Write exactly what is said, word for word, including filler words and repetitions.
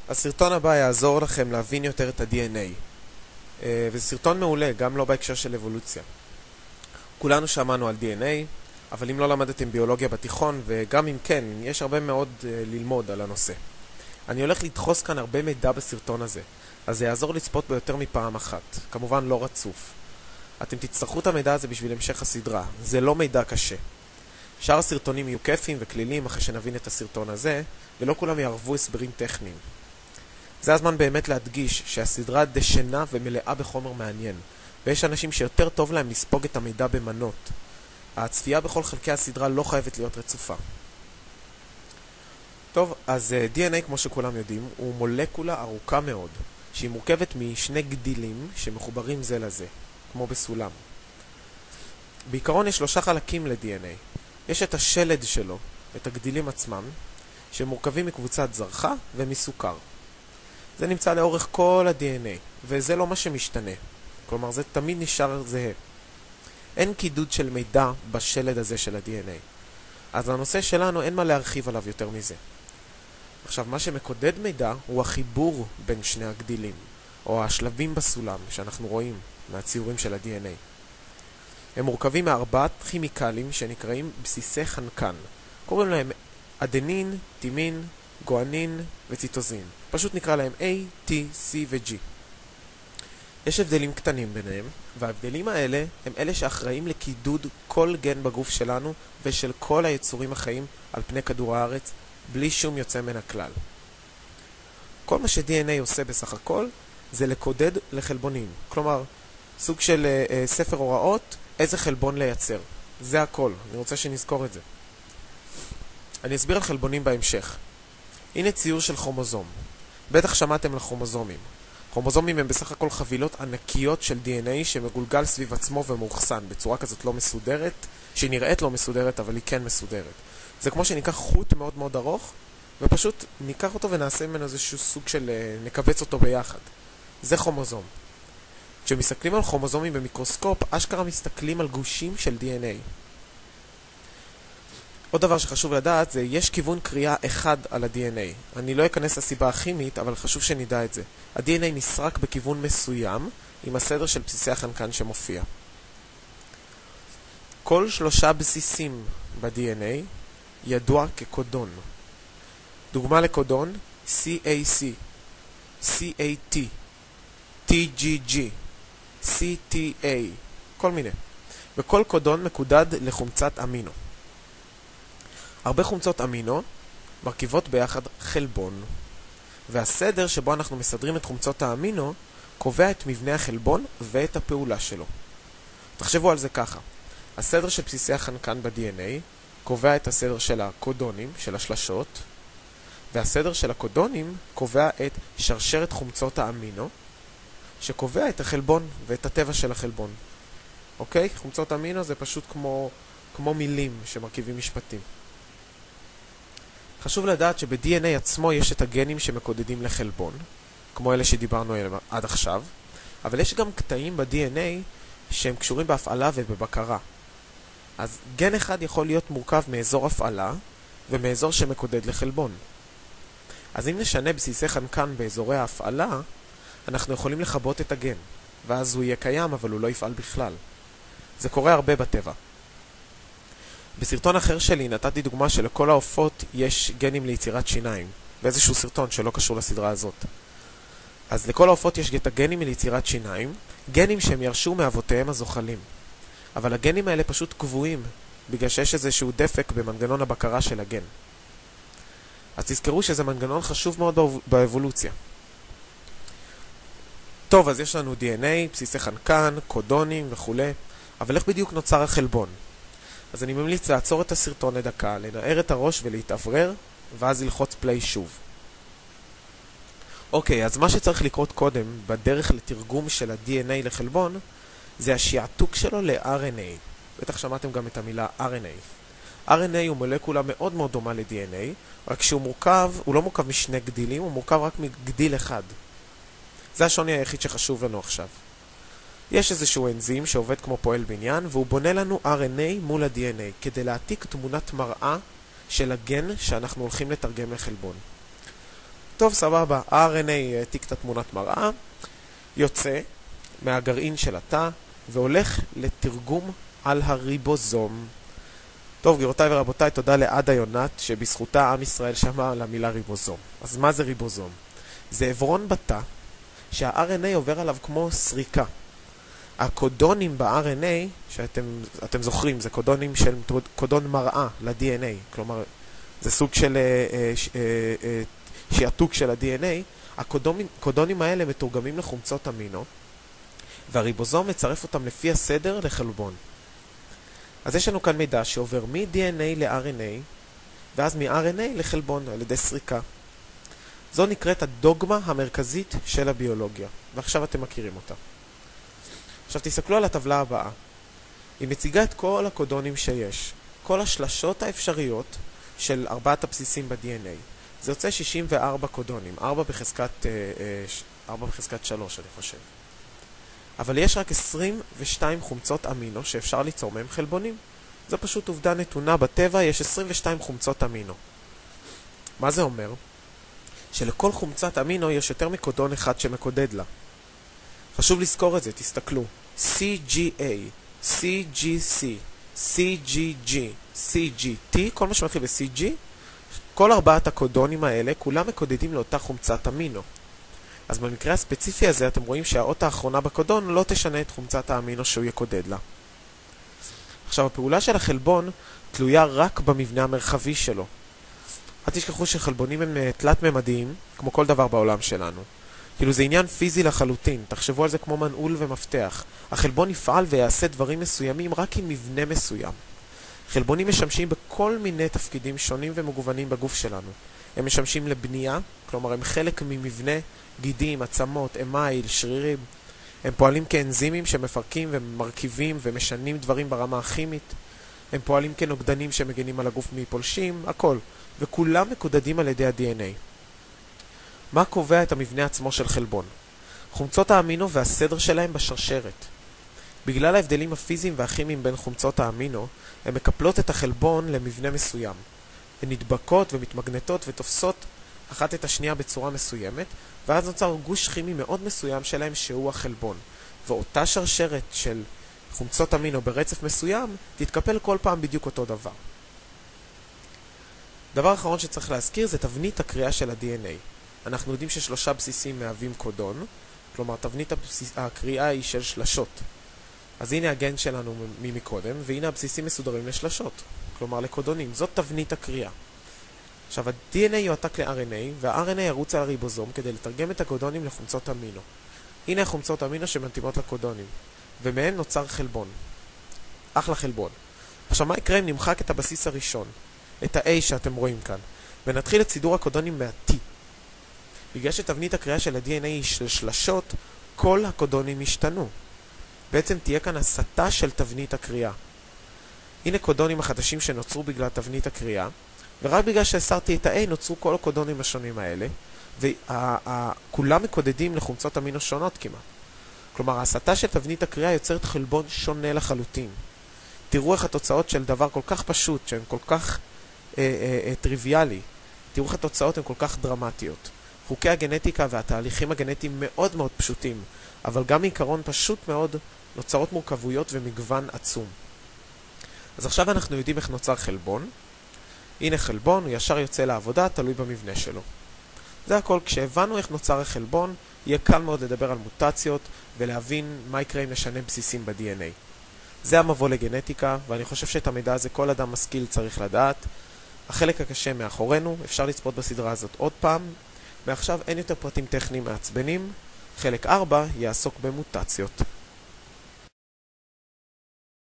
הסרטון הבא יעזור לכם להבין יותר את ה-די אן איי. וזה סרטון מעולה, גם לא בהקשר של אבולוציה. כולנו שמענו על די אן איי, אבל אם לא למדתם ביולוגיה בתיכון, וגם אם כן, יש הרבה מאוד ללמוד על הנושא. אני הולך לדחוס כאן הרבה מידע בסרטון הזה, אז זה יעזור לצפות בו יותר מפעם אחת. כמובן לא רצוף. אתם תצטרכו את המידע הזה בשביל המשך הסדרה. זה לא מידע קשה. שאר הסרטונים יהיו כיפים וכלילים אחרי שנבין את הסרטון הזה, ולא כולם יערבו הסברים טכניים. זה הזמן באמת להדגיש שהסדרה דשנה ומלאה בחומר מעניין, ויש אנשים שיותר טוב להם לספוג את המידע במנות. הצפייה בכל חלקי הסדרה לא חייבת להיות רצופה. טוב, אז די אן איי, כמו שכולם יודעים, הוא מולקולה ארוכה מאוד, שהיא מורכבת משני גדילים שמחוברים זה לזה, כמו בסולם. בעיקרון יש שלושה חלקים ל-די אן איי. יש את השלד שלו, את הגדילים עצמם, שמורכבים מקבוצת זרחה ומסוכר. זה נמצא לאורך כל ה-די אן איי, וזה לא מה שמשתנה. כלומר, זה תמיד נשאר זהה. אין קידוד של מידע בשלד הזה של ה-די אן איי. אז לנושא שלנו אין מה להרחיב עליו יותר מזה. עכשיו, מה שמקודד מידע הוא החיבור בין שני הגדילים, או השלבים בסולם שאנחנו רואים מהציורים של ה-די אן איי. הם מורכבים מארבעת כימיקלים שנקראים בסיסי חנקן. קוראים להם אדנין, תימין, גואנין וציטוזין. פשוט נקרא להם A, T, C ו-G. יש הבדלים קטנים ביניהם, וההבדלים האלה הם אלה שאחראים לקידוד כל גן בגוף שלנו ושל כל היצורים החיים על פני כדור הארץ, בלי שום יוצא מן הכלל. כל מה ש-די אן איי עושה בסך הכל זה לקודד לחלבונים. כלומר, סוג של uh, uh, ספר הוראות, איזה חלבון לייצר. זה הכל, אני רוצה שנזכור את זה. אני אסביר על חלבונים בהמשך. הנה ציור של כרומוזום. בטח שמעתם על כרומוזומים. כרומוזומים הם בסך הכל חבילות ענקיות של די אן איי שמגולגל סביב עצמו ומאוחסן בצורה כזאת לא מסודרת, שהיא נראית לא מסודרת אבל היא כן מסודרת. זה כמו שניקח חוט מאוד מאוד ארוך ופשוט ניקח אותו ונעשה ממנו איזשהו סוג של נקבץ אותו ביחד. זה כרומוזום. כשמסתכלים על כרומוזומים במיקרוסקופ, אשכרה מסתכלים על גושים של די אן איי. עוד דבר שחשוב לדעת זה, יש כיוון קריאה אחד על ה-די אן איי. אני לא אכנס לסיבה הכימית, אבל חשוב שנדע את זה. ה-די אן איי נסרק בכיוון מסוים, עם הסדר של בסיסי החנקן שמופיע. כל שלושה בסיסים ב-די אן איי ידוע כקודון. דוגמה לקודון, סי איי סי, סי איי טי, טי ג'י ג'י, סי טי איי, כל מיני. וכל קודון מקודד לחומצת אמינו. הרבה חומצות אמינו מרכיבות ביחד חלבון, והסדר שבו אנחנו מסדרים את חומצות האמינו קובע את מבנה החלבון ואת הפעולה שלו. תחשבו על זה ככה. הסדר של בסיסי החנקן ב-די אן איי קובע את הסדר של הקודונים, של השלשות, והסדר של הקודונים קובע את שרשרת חומצות האמינו, שקובע את החלבון ואת הטבע של החלבון. אוקיי? חומצות אמינו זה פשוט כמו, כמו מילים שמרכיבים משפטים. חשוב לדעת שב-די אן איי עצמו יש את הגנים שמקודדים לחלבון, כמו אלה שדיברנו עליהם עד עכשיו, אבל יש גם קטעים ב-די אן איי שהם קשורים בהפעלה ובבקרה. אז גן אחד יכול להיות מורכב מאזור הפעלה ומאזור שמקודד לחלבון. אז אם נשנה בסיסי חנקן באזורי ההפעלה, אנחנו יכולים לכבות את הגן, ואז הוא יהיה קיים אבל הוא לא יפעל בכלל. זה קורה הרבה בטבע. בסרטון אחר שלי נתתי דוגמה שלכל העופות יש גנים ליצירת שיניים, באיזשהו סרטון שלא קשור לסדרה הזאת. אז לכל העופות יש את הגנים ליצירת שיניים, גנים שהם ירשו מאבותיהם הזוחלים. אבל הגנים האלה פשוט קבועים, בגלל שיש איזשהו דפק במנגנון הבקרה של הגן. אז תזכרו שזה מנגנון חשוב מאוד באבולוציה. טוב, אז יש לנו די אן איי, בסיסי חנקן, קודונים וכו'. אבל איך בדיוק נוצר החלבון? אז אני ממליץ לעצור את הסרטון לדקה, לנער את הראש ולהתאוורר, ואז ללחוץ פליי שוב. אוקיי, אז מה שצריך לקרות קודם, בדרך לתרגום של ה-די אן איי לחלבון, זה השעתוק שלו ל-אר אן איי. בטח שמעתם גם את המילה אר אן איי. אר אן איי הוא מולקולה מאוד מאוד דומה ל-די אן איי, רק שהוא מורכב, הוא לא מורכב משני גדילים, הוא מורכב רק מגדיל אחד. זה השוני היחיד שחשוב לנו עכשיו. יש איזשהו אנזים שעובד כמו פועל בניין, והוא בונה לנו אר אן איי מול ה-די אן איי, כדי להעתיק תמונת מראה של הגן שאנחנו הולכים לתרגם לחלבון. טוב, סבבה, ה-אר אן איי העתיק את התמונת מראה, יוצא מהגרעין של התא, והולך לתרגום על הריבוזום. טוב, גבירותיי ורבותיי, תודה לעדה יונת, שבזכותה עם ישראל שמע על המילה ריבוזום. אז מה זה ריבוזום? זה עברון בתא, שה-אר אן איי עובר עליו כמו סריקה. הקודונים ב-אר אן איי, שאתם אתם זוכרים, זה קודונים של קודון מראה ל-די אן איי, כלומר, זה סוג של שיעתוק של ה-די אן איי, הקודונים האלה מתורגמים לחומצות אמינו, והריבוזום מצרף אותם לפי הסדר לחלבון. אז יש לנו כאן מידע שעובר מ-די אן איי ל-אר אן איי, ואז מ-אר אן איי לחלבון על ידי סריקה. זו נקראת הדוגמה המרכזית של הביולוגיה, ועכשיו אתם מכירים אותה. עכשיו תסתכלו על הטבלה הבאה. היא מציגה את כל הקודונים שיש, כל השלשות האפשריות של ארבעת הבסיסים ב-די אן איי. זה יוצא שישים וארבע קודונים, ארבע בחזקת, ארבע בחזקת שלוש, אני חושב. אבל יש רק עשרים ושתיים חומצות אמינו שאפשר ליצור מהם חלבונים. זו פשוט עובדה נתונה בטבע, יש עשרים ושתיים חומצות אמינו. מה זה אומר? שלכל חומצת אמינו יש יותר מקודון אחד שמקודד לה. חשוב לזכור את זה, תסתכלו. סי ג'י איי, סי ג'י סי, סי ג'י ג'י, סי ג'י טי, כל מה שמתחיל ב-סי ג'י, כל ארבעת הקודונים האלה, כולם מקודדים לאותה חומצת אמינו. אז במקרה הספציפי הזה אתם רואים שהאות האחרונה בקודון לא תשנה את חומצת האמינו שהוא יקודד לה. עכשיו, הפעולה של החלבון תלויה רק במבנה המרחבי שלו. אל תשכחו שחלבונים הם תלת-ממדיים, כמו כל דבר בעולם שלנו. כאילו זה עניין פיזי לחלוטין, תחשבו על זה כמו מנעול ומפתח. החלבון יפעל ויעשה דברים מסוימים רק עם מבנה מסוים. חלבונים משמשים בכל מיני תפקידים שונים ומגוונים בגוף שלנו. הם משמשים לבנייה, כלומר הם חלק ממבנה גידים, עצמות, אמייל, שרירים. הם פועלים כאנזימים שמפרקים ומרכיבים ומשנים דברים ברמה הכימית. הם פועלים כנוגדנים שמגנים על הגוף מפולשים, הכל. וכולם מקודדים על ידי ה-די אן איי. מה קובע את המבנה עצמו של חלבון? חומצות האמינו והסדר שלהם בשרשרת. בגלל ההבדלים הפיזיים והכימיים בין חומצות האמינו, הן מקפלות את החלבון למבנה מסוים. הן נדבקות ומתמגנטות ותופסות אחת את השנייה בצורה מסוימת, ואז נוצר גוש כימי מאוד מסוים שלהם שהוא החלבון. ואותה שרשרת של חומצות אמינו ברצף מסוים תתקפל כל פעם בדיוק אותו דבר. דבר אחרון שצריך להזכיר זה תבנית הקריאה של ה-די אן איי. אנחנו יודעים ששלושה בסיסים מהווים קודון, כלומר תבנית הבסיס, הקריאה היא של שלשות. אז הנה הגן שלנו ממקודם, והנה הבסיסים מסודרים לשלשות, כלומר לקודונים. זאת תבנית הקריאה. עכשיו, ה-די אן איי יועתק ל-אר אן איי, וה-אר אן איי ירוץ על הריבוזום כדי לתרגם את הקודונים לחומצות אמינו. הנה החומצות אמינו שמתאימות לקודונים, ומהם נוצר חלבון. אחלה חלבון. עכשיו, מה יקרה אם נמחק את הבסיס הראשון, את ה-A שאתם רואים כאן, ונתחיל את סידור הקודונים מה-T? בגלל שתבנית הקריאה של ה-די אן איי היא של שלשות, כל הקודונים השתנו. בעצם תהיה כאן הסתה של תבנית הקריאה. הנה קודונים החדשים שנוצרו בגלל תבנית הקריאה, ורק בגלל שהסרתי את ה-A נוצרו כל הקודונים השונים האלה, וכולם מקודדים לחומצות אמינו שונות כמעט. כלומר, ההסתה של תבנית הקריאה יוצרת חלבון שונה לחלוטין. תראו איך התוצאות של דבר כל כך פשוט, שהן כל כך אה, אה, אה, טריוויאלי, תראו איך התוצאות הן כל כך דרמטיות. חוקי הגנטיקה והתהליכים הגנטיים מאוד מאוד פשוטים, אבל גם מעיקרון פשוט מאוד נוצרות מורכבויות ומגוון עצום. אז עכשיו אנחנו יודעים איך נוצר חלבון. הנה חלבון, הוא ישר יוצא לעבודה, תלוי במבנה שלו. זה הכל. כשהבנו איך נוצר החלבון, יהיה קל מאוד לדבר על מוטציות ולהבין מה יקרה אם נשנה בסיסים ב-די אן איי. זה המבוא לגנטיקה, ואני חושב שאת המידע הזה כל אדם משכיל צריך לדעת. החלק הקשה מאחורינו, אפשר לצפות בסדרה הזאת עוד פעם. מעכשיו אין יותר פרטים טכניים מעצבנים. חלק ארבע יעסוק במוטציות.